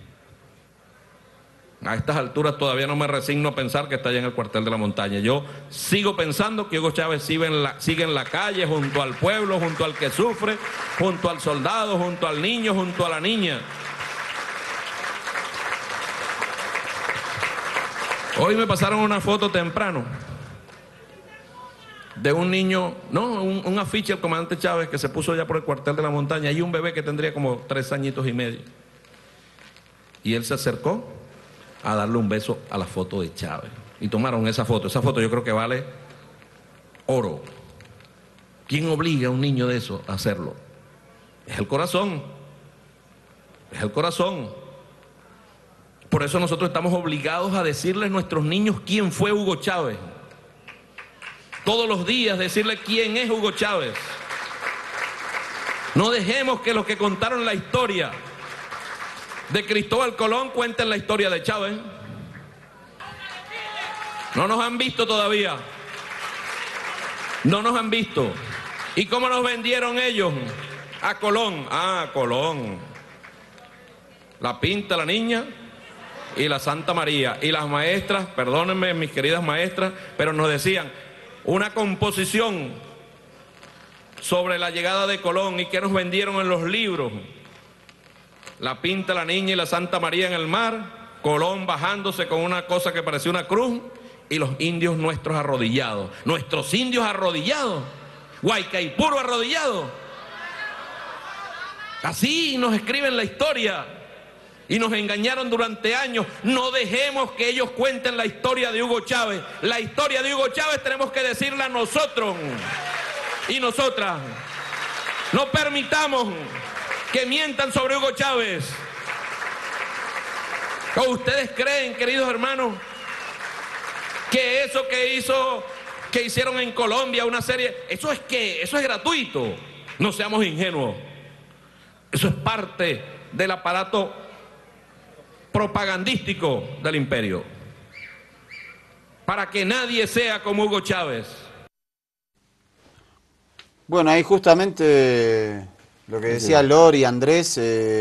A estas alturas todavía no me resigno a pensar que está allá en el cuartel de la montaña. Yo sigo pensando que Hugo Chávez sigue en la calle, junto al pueblo, junto al que sufre, junto al soldado, junto al niño, junto a la niña. Hoy me pasaron una foto temprano de un niño, un afiche del comandante Chávez que se puso allá por el cuartel de la montaña, y un bebé que tendría como 3 añitos y medio. Y él se acercó a darle un beso a la foto de Chávez. Y tomaron esa foto. Esa foto yo creo que vale oro. ¿Quién obliga a un niño de eso a hacerlo? Es el corazón. Es el corazón. Por eso nosotros estamos obligados a decirles a nuestros niños quién fue Hugo Chávez. Todos los días decirles quién es Hugo Chávez. No dejemos que los que contaron la historia de Cristóbal Colón cuenten la historia de Chávez. No nos han visto todavía. No nos han visto. ¿Y cómo nos vendieron ellos a Colón? Ah, Colón. La Pinta, la Niña y la Santa María. Y las maestras, perdónenme mis queridas maestras, pero nos decían una composición sobre la llegada de Colón y que nos vendieron en los libros. La Pinta, la Niña y la Santa María en el mar, Colón bajándose con una cosa que parecía una cruz y los indios nuestros arrodillados. Nuestros indios arrodillados. Guaycaipuro arrodillado. Así nos escriben la historia. Y nos engañaron durante años. No dejemos que ellos cuenten la historia de Hugo Chávez. La historia de Hugo Chávez tenemos que decirla nosotros y nosotras. No permitamos que mientan sobre Hugo Chávez. ¿O ustedes creen, queridos hermanos, que eso que hicieron en Colombia, una serie, eso es gratuito? No seamos ingenuos. Eso es parte del aparato propagandístico del imperio, para que nadie sea como Hugo Chávez. Bueno, ahí justamente lo que decía Lor y Andrés,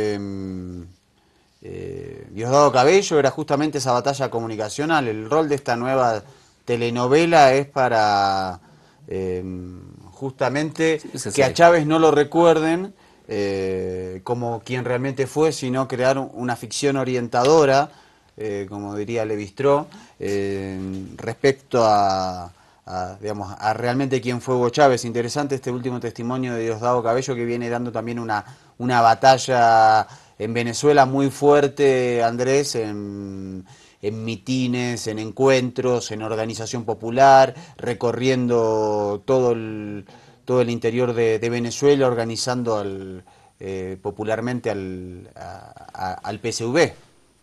Diosdado Cabello, era justamente esa batalla comunicacional. El rol de esta nueva telenovela es para justamente que a Chávez no lo recuerden como quien realmente fue, sino crear una ficción orientadora, como diría Levi-Strauss, respecto digamos, a realmente quién fue Hugo Chávez. Interesante este último testimonio de Diosdado Cabello, que viene dando también una batalla en Venezuela muy fuerte, Andrés, en mitines, en encuentros, en organización popular, recorriendo todo el interior de Venezuela, organizando popularmente al PSV.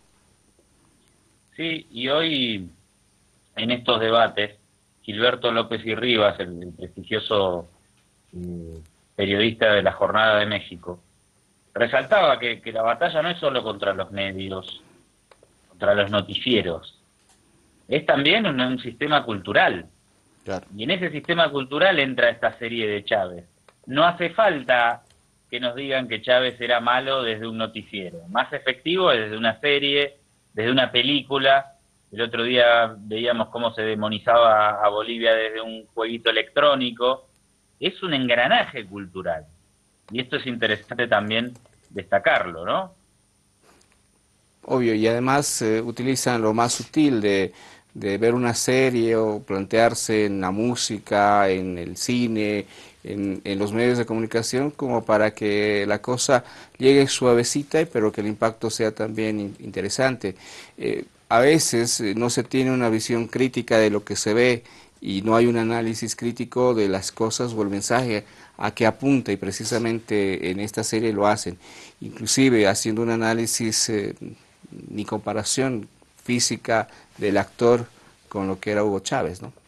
Sí, y hoy en estos debates, Gilberto López y Rivas, el prestigioso periodista de La Jornada de México, resaltaba que la batalla no es solo contra los medios, contra los noticieros, es también un sistema cultural. Claro. Y en ese sistema cultural entra esta serie de Chávez. No hace falta que nos digan que Chávez era malo desde un noticiero. Más efectivo es desde una serie, desde una película. El otro día veíamos cómo se demonizaba a Bolivia desde un jueguito electrónico. Es un engranaje cultural. Y esto es interesante también destacarlo, ¿no? Obvio, y además utilizan lo más sutil de ver una serie o plantearse en la música, en el cine, en los medios de comunicación, como para que la cosa llegue suavecita, pero que el impacto sea también interesante. A veces no se tiene una visión crítica de lo que se ve y no hay un análisis crítico de las cosas o el mensaje a que apunta, y precisamente en esta serie lo hacen, inclusive haciendo un análisis ni comparación física del actor con lo que era Hugo Chávez, ¿no?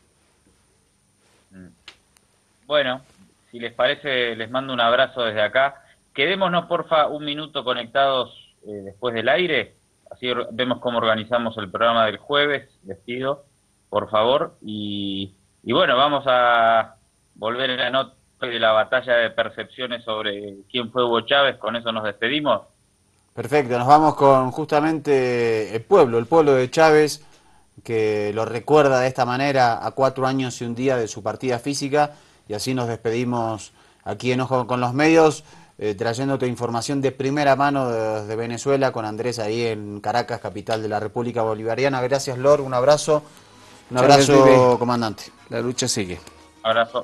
Bueno, si les parece, les mando un abrazo desde acá. Quedémonos, porfa, un minuto conectados después del aire, así vemos cómo organizamos el programa del jueves. Les pido, por favor, y bueno, vamos a volver a la nota de la batalla de percepciones sobre quién fue Hugo Chávez. Con eso nos despedimos. Perfecto, nos vamos con justamente el pueblo de Chávez, que lo recuerda de esta manera a 4 años y un día de su partida física, y así nos despedimos aquí en Ojo con los Medios, trayéndote información de primera mano de Venezuela, con Andrés ahí en Caracas, capital de la República Bolivariana. Gracias, Lor, un abrazo, comandante. La lucha sigue. Abrazo.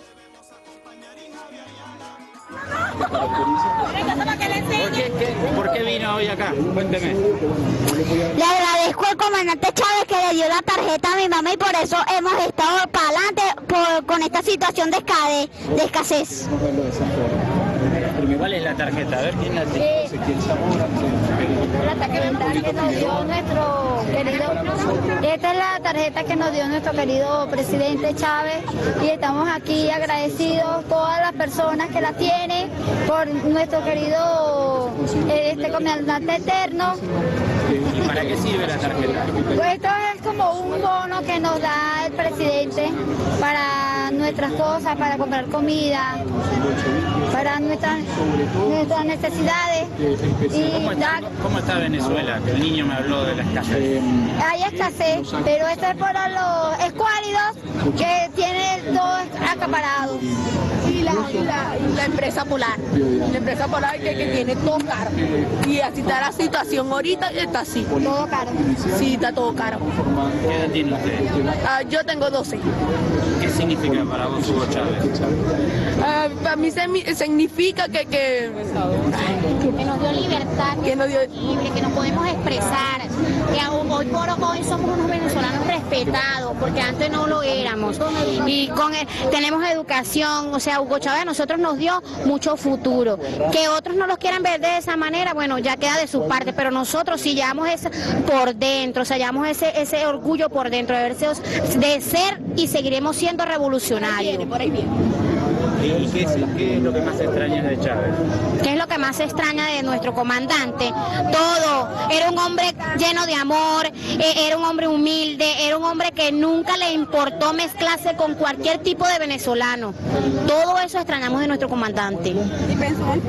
¿Por qué vino hoy acá? Cuénteme. Le agradezco al comandante Chávez que le dio la tarjeta a mi mamá, y por eso hemos estado para adelante con esta situación de escasez. ¿Cuál es la tarjeta? A ver quién la tiene. La tarjeta que nos dio nuestro querido... Esta es la tarjeta que nos dio nuestro querido presidente Chávez, y estamos aquí agradecidos todas las personas que la tienen por nuestro querido comandante eterno. ¿Y para qué sirve la tarjeta? Pues esto es como un bono que nos da el presidente para nuestras cosas, para comprar comida, para nuestras necesidades. ¿Cómo está Venezuela? Que el niño me habló de la escasez. Hay escasez, pero esto es para los escuálidos que tienen todo acaparado. Y la empresa Polar. La empresa Polar que tiene todo caro. Y así está la situación ahorita, está así. Todo caro. Sí, está todo caro. ¿Qué edad tiene usted? Yo tengo 12. ¿Qué significa para vos Hugo Chávez? Para mí significa que nos dio libertad, que nos dio libre, que nos podemos expresar, que hoy por hoy somos unos venezolanos respetados, porque antes no lo éramos. Y tenemos educación, o sea, Hugo Chávez a nosotros nos dio mucho futuro. Que otros no los quieran ver de esa manera, bueno, ya queda de su parte, pero nosotros sí llevamos eso por dentro, o sea, llevamos ese orgullo por dentro de ser y seguiremos siendo revolucionarios. Por ahí viene. ¿Y qué es lo que más extrañas de Chávez? ¿Qué es lo que más extraña de nuestro comandante? Todo. Era un hombre lleno de amor, era un hombre humilde, era un hombre que nunca le importó mezclarse con cualquier tipo de venezolano. Todo eso extrañamos de nuestro comandante. Y pensó en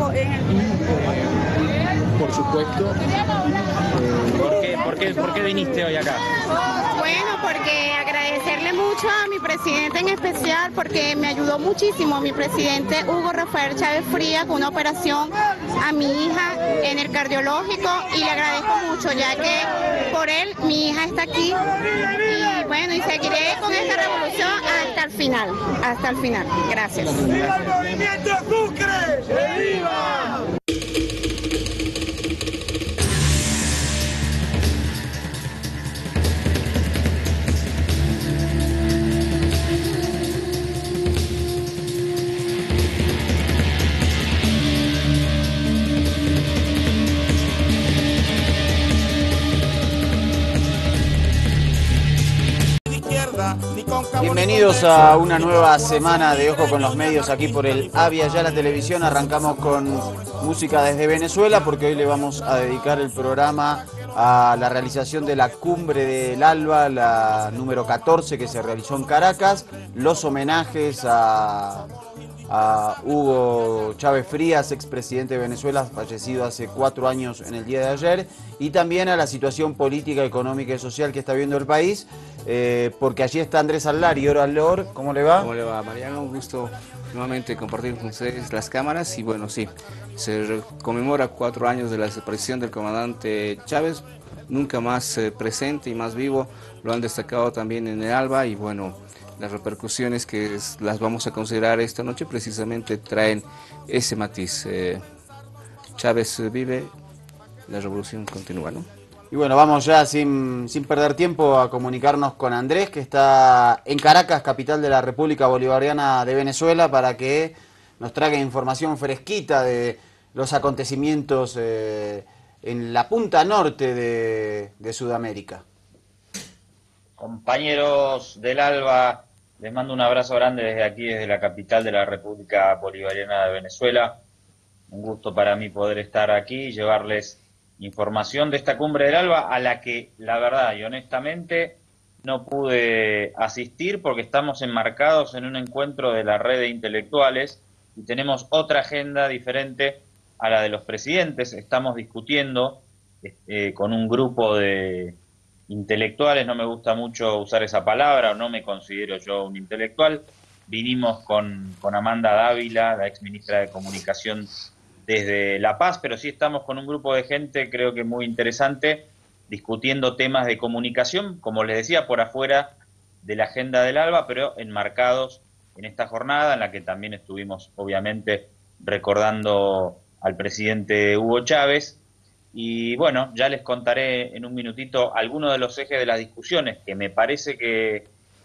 Por supuesto. ¿Por qué viniste hoy acá? Bueno, porque agradecerle mucho a mi presidente en especial, porque me ayudó muchísimo mi presidente Hugo Rafael Chávez Frías con una operación a mi hija en el cardiológico, y le agradezco mucho, ya que por él mi hija está aquí, y bueno, y seguiré con esta revolución hasta el final, hasta el final. Gracias. ¡Viva el movimiento Sucre! ¡Viva! Bienvenidos a una nueva semana de Ojo con los Medios aquí por el Avia Ya la Televisión. Arrancamos con música desde Venezuela porque hoy le vamos a dedicar el programa a la realización de la Cumbre del ALBA, la número 14 que se realizó en Caracas, los homenajes a Hugo Chávez Frías, expresidente de Venezuela, fallecido hace 4 años en el día de ayer, y también a la situación política, económica y social que está viviendo el país, porque allí está Andrés Alari. Hola, Lor, ¿cómo le va? ¿Cómo le va, Mariano? Un gusto nuevamente compartir con ustedes las cámaras. Y bueno, sí, se conmemora 4 años de la desaparición del comandante Chávez, nunca más presente y más vivo. Lo han destacado también en el ALBA, y bueno, las repercusiones que las vamos a considerar esta noche precisamente traen ese matiz. Chávez vive, la revolución continúa, ¿no? Y bueno, vamos ya sin perder tiempo a comunicarnos con Andrés, que está en Caracas, capital de la República Bolivariana de Venezuela, para que nos traiga información fresquita de los acontecimientos en la punta norte de Sudamérica. Compañeros del ALBA, les mando un abrazo grande desde aquí, desde la capital de la República Bolivariana de Venezuela. Un gusto para mí poder estar aquí y llevarles información de esta Cumbre del ALBA, a la que, la verdad y honestamente, no pude asistir porque estamos enmarcados en un encuentro de la red de intelectuales y tenemos otra agenda diferente a la de los presidentes. Estamos discutiendo con un grupo de intelectuales, no me gusta mucho usar esa palabra, o no me considero yo un intelectual. Vinimos con Amanda Dávila, la ex ministra de Comunicación, desde La Paz, pero sí estamos con un grupo de gente, creo que muy interesante, discutiendo temas de comunicación, como les decía, por afuera de la agenda del ALBA, pero enmarcados en esta jornada en la que también estuvimos, obviamente, recordando al presidente Hugo Chávez. Y bueno, ya les contaré en un minutito algunos de los ejes de las discusiones que me parece que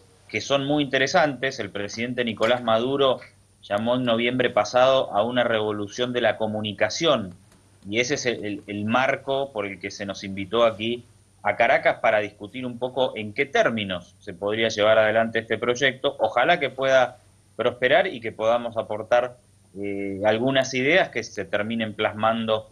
son muy interesantes. El presidente Nicolás Maduro llamó en noviembre pasado a una revolución de la comunicación, y ese es el marco por el que se nos invitó aquí a Caracas para discutir un poco en qué términos se podría llevar adelante este proyecto. Ojalá que pueda prosperar y que podamos aportar algunas ideas que se terminen plasmando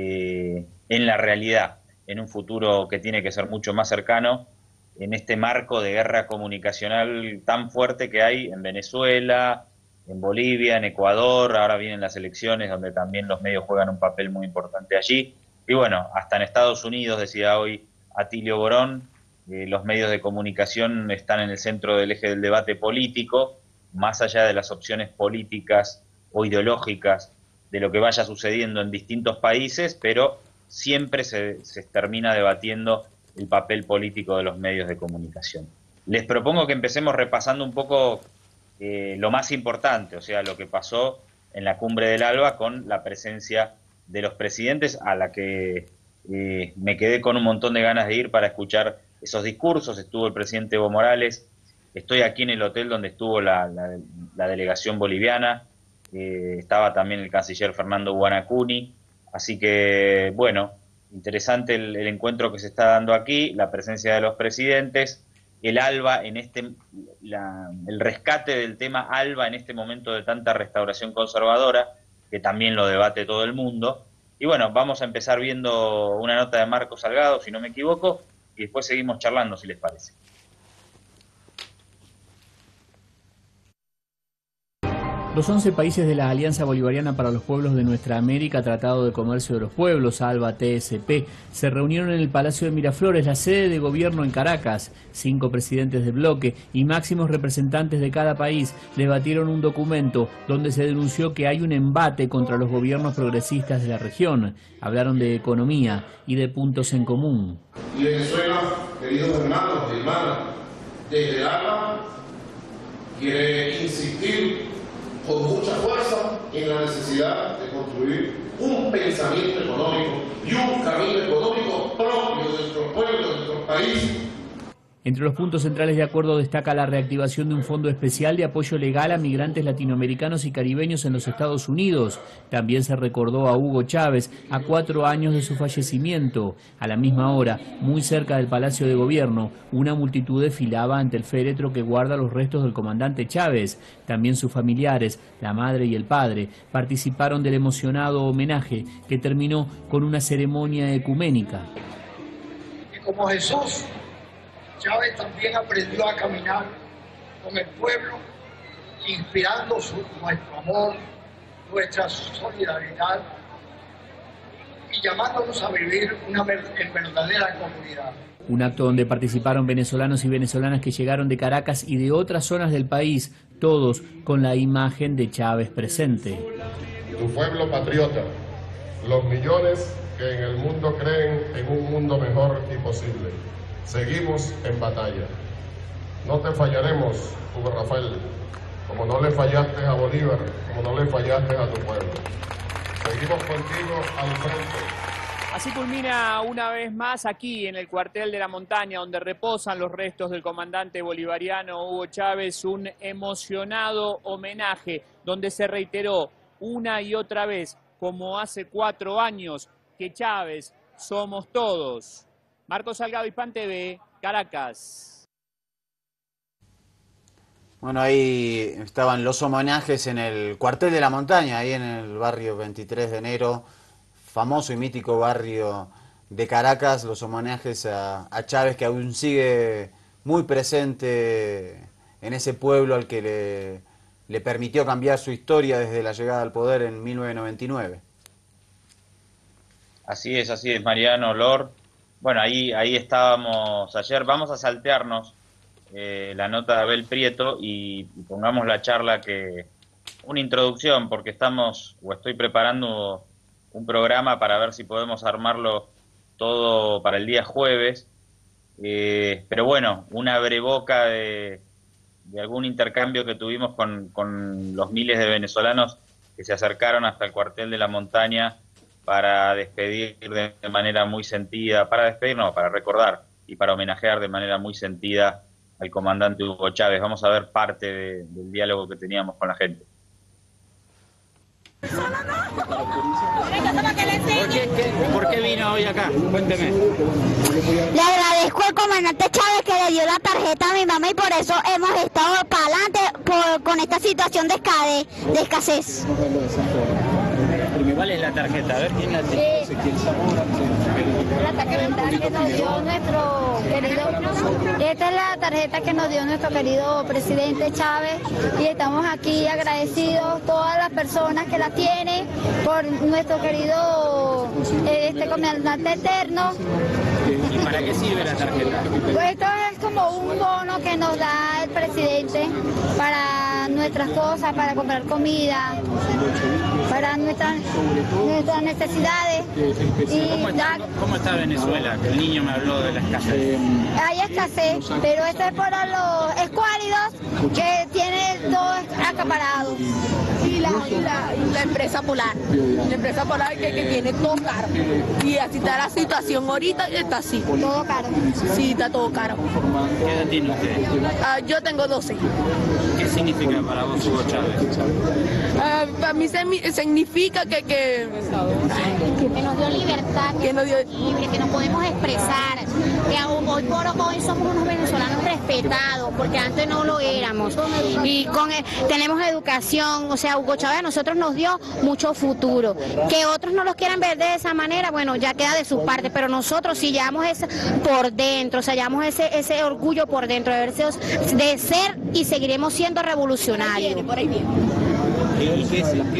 en la realidad, en un futuro que tiene que ser mucho más cercano, en este marco de guerra comunicacional tan fuerte que hay en Venezuela, en Bolivia, en Ecuador. Ahora vienen las elecciones donde también los medios juegan un papel muy importante allí. Y bueno, hasta en Estados Unidos, decía hoy Atilio Borón, los medios de comunicación están en el centro del eje del debate político, más allá de las opciones políticas o ideológicas de lo que vaya sucediendo en distintos países, pero siempre se termina debatiendo el papel político de los medios de comunicación. Les propongo que empecemos repasando un poco lo más importante, o sea, lo que pasó en la Cumbre del ALBA con la presencia de los presidentes, a la que me quedé con un montón de ganas de ir para escuchar esos discursos. Estuvo el presidente Evo Morales, estoy aquí en el hotel donde estuvo la delegación boliviana, estaba también el canciller Fernando Guanacuni, así que bueno, interesante el encuentro que se está dando aquí, la presencia de los presidentes. el ALBA en el rescate del tema ALBA en este momento de tanta restauración conservadora, que también lo debate todo el mundo. Y bueno, vamos a empezar viendo una nota de Marco Salgado, si no me equivoco, y después seguimos charlando, si les parece. Los 11 países de la Alianza Bolivariana para los Pueblos de Nuestra América, Tratado de Comercio de los Pueblos, ALBA TSP, se reunieron en el Palacio de Miraflores, la sede de gobierno en Caracas. 5 presidentes de bloque y máximos representantes de cada país debatieron un documento donde se denunció que hay un embate contra los gobiernos progresistas de la región. Hablaron de economía y de puntos en común. Y Venezuela, queridos hermanos y hermanas, desde el ALBA quiere insistir con mucha fuerza en la necesidad de construir un pensamiento económico y un camino económico propio de nuestro pueblo, de nuestro país. Entre los puntos centrales de acuerdo destaca la reactivación de un fondo especial de apoyo legal a migrantes latinoamericanos y caribeños en los Estados Unidos. También se recordó a Hugo Chávez a 4 años de su fallecimiento. A la misma hora, muy cerca del Palacio de Gobierno, una multitud desfilaba ante el féretro que guarda los restos del comandante Chávez. También sus familiares, la madre y el padre, participaron del emocionado homenaje que terminó con una ceremonia ecuménica. Y como Jesús, Chávez también aprendió a caminar con el pueblo, inspirando nuestro amor, nuestra solidaridad y llamándonos a vivir en verdadera comunidad. Un acto donde participaron venezolanos y venezolanas que llegaron de Caracas y de otras zonas del país, todos con la imagen de Chávez presente. Tu pueblo patriota, los millones que en el mundo creen en un mundo mejor y posible. Seguimos en batalla. No te fallaremos, Hugo Rafael, como no le fallaste a Bolívar, como no le fallaste a tu pueblo. Seguimos contigo al frente. Así culmina una vez más aquí en el cuartel de la montaña, donde reposan los restos del comandante bolivariano Hugo Chávez, un emocionado homenaje donde se reiteró una y otra vez, como hace 4 años, que Chávez somos todos. Marco Salgado, Hispan TV, Caracas. Bueno, ahí estaban los homenajes en el cuartel de la montaña, ahí en el barrio 23 de enero, famoso y mítico barrio de Caracas, los homenajes a Chávez, que aún sigue muy presente en ese pueblo al que le permitió cambiar su historia desde la llegada al poder en 1999. Así es, Mariano, Lor. Bueno, ahí estábamos ayer. Vamos a saltearnos la nota de Abel Prieto y pongamos la charla una introducción, porque estoy preparando un programa para ver si podemos armarlo todo para el día jueves. Pero bueno, una breboca de algún intercambio que tuvimos con los miles de venezolanos que se acercaron hasta el cuartel de la montaña para despedir de manera muy sentida, para recordar y para homenajear de manera muy sentida al comandante Hugo Chávez. Vamos a ver parte del diálogo que teníamos con la gente. ¿Por qué vino hoy acá? Cuénteme. Le agradezco al comandante Chávez que le dio la tarjeta a mi mamá y por eso hemos estado para adelante con esta situación de escasez. ¿Cuál es la tarjeta? A ver quién la tiene. La tarjeta que nos dio nuestro querido. Esta es la tarjeta que nos dio nuestro querido presidente Chávez y estamos aquí agradecidos todas las personas que la tienen por nuestro querido comandante eterno. ¿Y para qué sirve la tarjeta? Pues esto es como un bono que nos da el presidente para nuestras cosas, para comprar comida, para nuestras necesidades. ¿Cómo está Venezuela? Que el niño me habló de la escasez. Hay escasez, pero esto es por los escuálidos que tienen todos acaparados. Y la empresa Polar. La empresa Polar que tiene todo caro. Y así está la situación ahorita, está así. Todo caro. Sí, está todo caro. ¿Qué edad tiene usted? Yo tengo 12. ¿Qué significa para vos Hugo Chávez? Para mí significa que nos dio libertad, que nos dio libre, que nos podemos expresar, que hoy por hoy somos unos venezolanos respetados, porque antes no lo éramos. Y tenemos educación, o sea, Hugo Chávez a nosotros nos dio mucho futuro. Que otros no los quieran ver de esa manera, bueno, ya queda de su parte, pero nosotros sí llevamos eso por dentro, o sea, llevamos ese orgullo por dentro de ser y seguiremos siendo revolucionarios. ¿Y qué